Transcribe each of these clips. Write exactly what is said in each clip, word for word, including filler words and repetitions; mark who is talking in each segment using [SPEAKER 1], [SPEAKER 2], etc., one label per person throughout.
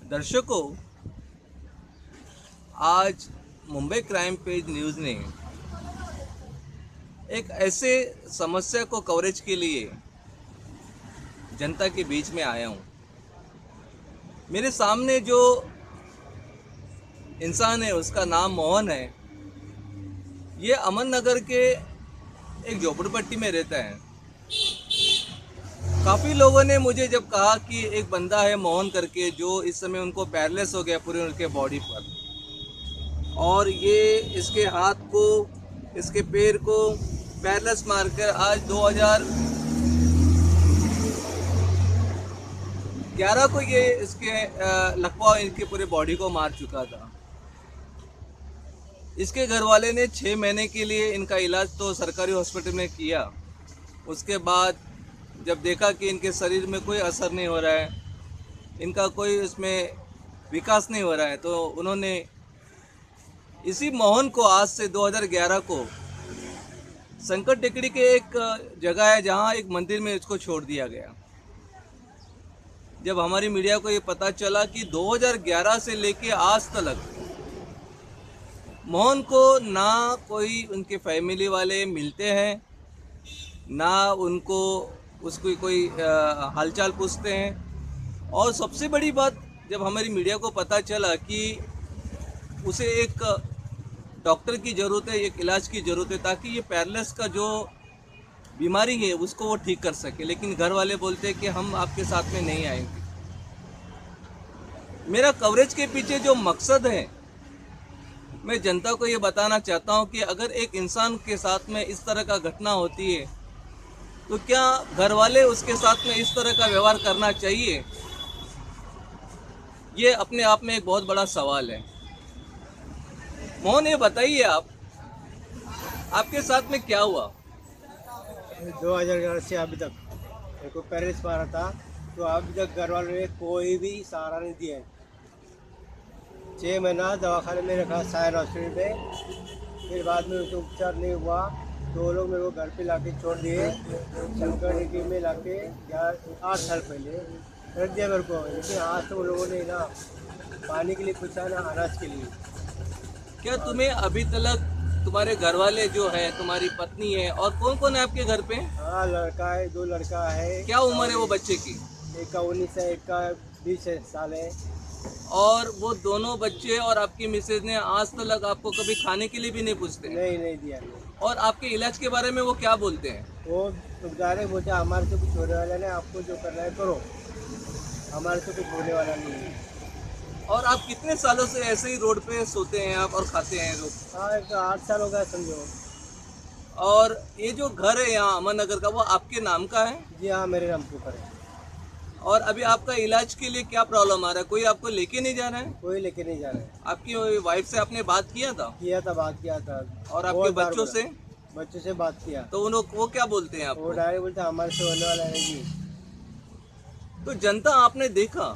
[SPEAKER 1] दर्शकों, आज Mumbai crime page news ने एक ऐसे समस्या को कवरेज के लिए जनता के बीच में आया हूँ। मेरे सामने जो इंसान है उसका नाम मोहन है। ये अमन नगर के एक झोपड़पट्टी में रहता है। काफ़ी लोगों ने मुझे जब कहा कि एक बंदा है मोहन करके जो इस समय उनको पैरलेस हो गया पूरे उनके बॉडी पर, और ये इसके हाथ को इसके पैर को पैरलेस मारकर आज दो हज़ार ग्यारह को ये इसके लकवा इनके पूरे बॉडी को मार चुका था। इसके घर वाले ने छः महीने के लिए इनका इलाज तो सरकारी हॉस्पिटल में किया। उसके बाद जब देखा कि इनके शरीर में कोई असर नहीं हो रहा है, इनका कोई इसमें विकास नहीं हो रहा है, तो उन्होंने इसी मोहन को आज से दो हज़ार ग्यारह को संकट टेकड़ी के एक जगह है जहां एक मंदिर में इसको छोड़ दिया गया। जब हमारी मीडिया को ये पता चला कि दो हज़ार ग्यारह से लेके आज तक मोहन को ना कोई उनके फैमिली वाले मिलते हैं, ना उनको उसकी कोई हालचाल पूछते हैं, और सबसे बड़ी बात जब हमारी मीडिया को पता चला कि उसे एक डॉक्टर की ज़रूरत है, एक इलाज की ज़रूरत है ताकि ये पैरलेस का जो बीमारी है उसको वो ठीक कर सके, लेकिन घर वाले बोलते हैं कि हम आपके साथ में नहीं आएंगे। मेरा कवरेज के पीछे जो मकसद है, मैं जनता को ये बताना चाहता हूँ कि अगर एक इंसान के साथ में इस तरह का घटना होती है तो क्या घर वाले उसके साथ में इस तरह का व्यवहार करना चाहिए? ये अपने आप में एक बहुत बड़ा सवाल है। मोहन, ये बताइए आप आपके साथ में क्या हुआ?
[SPEAKER 2] दो हज़ार ग्यारह से अभी तक मेरे को पैरलिस मारा था, तो अभी तक घर वालों ने कोई भी सहारा नहीं दिया है। छः महीना दवाखाने में रखा सायर हॉस्पिटल में, फिर बाद में उसको उपचार नहीं हुआ तो वो लोग मेरे को घर पे लाके छोड़ दिए। शंकर टेकड़ी में लाके आठ साल पहले रख दिया मेरे को, लेकिन आज तो वो लोगों ने ना पानी के लिए पूछा ना अनाज के लिए।
[SPEAKER 1] क्या तुम्हें अभी तक तुम्हारे घर वाले जो है, तुम्हारी पत्नी है और कौन कौन है आपके घर पे?
[SPEAKER 2] हाँ, लड़का है, दो लड़का है।
[SPEAKER 1] क्या उम्र है वो बच्चे की?
[SPEAKER 2] एक का उन्नीस है, एक का बीस साल है।
[SPEAKER 1] और वो दोनों बच्चे और आपकी मिसेज ने आज तक आपको कभी खाने के लिए भी नहीं पूछते?
[SPEAKER 2] नहीं नहीं दिया नहीं।
[SPEAKER 1] और आपके इलाज के बारे में वो क्या बोलते हैं?
[SPEAKER 2] वो डायरेक्ट बोलते हमारे से कुछ होने वाला नहीं, आपको जो करना है करो, हमारे से कुछ होने वाला नहीं है।
[SPEAKER 1] और आप कितने सालों से ऐसे ही रोड पे सोते हैं आप और खाते हैं लोग?
[SPEAKER 2] हाँ, एक आठ साल हो गया समझो।
[SPEAKER 1] और ये जो घर है यहाँ अमन नगर का, वो आपके नाम का है?
[SPEAKER 2] जी हाँ, मेरे नाम के ऊपर है।
[SPEAKER 1] और अभी आपका इलाज के लिए क्या प्रॉब्लम आ रहा है? कोई आपको लेके नहीं जा रहा है?
[SPEAKER 2] कोई लेके नहीं जा रहा है।
[SPEAKER 1] आपकी वाइफ से आपने बात किया था?
[SPEAKER 2] किया था, बात किया था।
[SPEAKER 1] और आपके बच्चों से?
[SPEAKER 2] बच्चों से बात किया
[SPEAKER 1] तो उन वो क्या बोलते हैं आपको?
[SPEAKER 2] वो डायरेक्ट बोलते हमारे से होने वाला है जी।
[SPEAKER 1] तो जनता, आपने देखा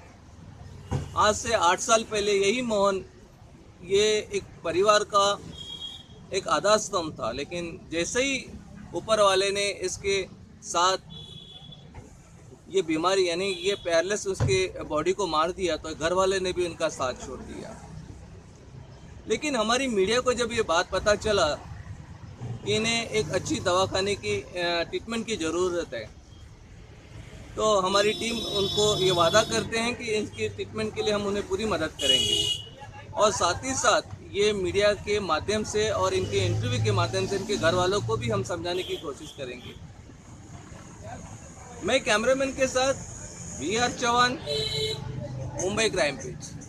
[SPEAKER 1] आज से आठ साल पहले यही मोहन, ये एक परिवार का एक आधार स्तंभ था, लेकिन जैसे ही ऊपर वाले ने इसके साथ ये बीमारी यानी ये पैरलेस उसके बॉडी को मार दिया, तो घर वाले ने भी उनका साथ छोड़ दिया। लेकिन हमारी मीडिया को जब ये बात पता चला कि इन्हें एक अच्छी दवाखाने की ट्रीटमेंट की ज़रूरत है, तो हमारी टीम उनको ये वादा करते हैं कि इनकी ट्रीटमेंट के लिए हम उन्हें पूरी मदद करेंगे, और साथ ही साथ ये मीडिया के माध्यम से और इनके इंटरव्यू के माध्यम से इनके घर वालों को भी हम समझाने की कोशिश करेंगे। मैं कैमरामैन के साथ V R Chauhan, Mumbai crime page.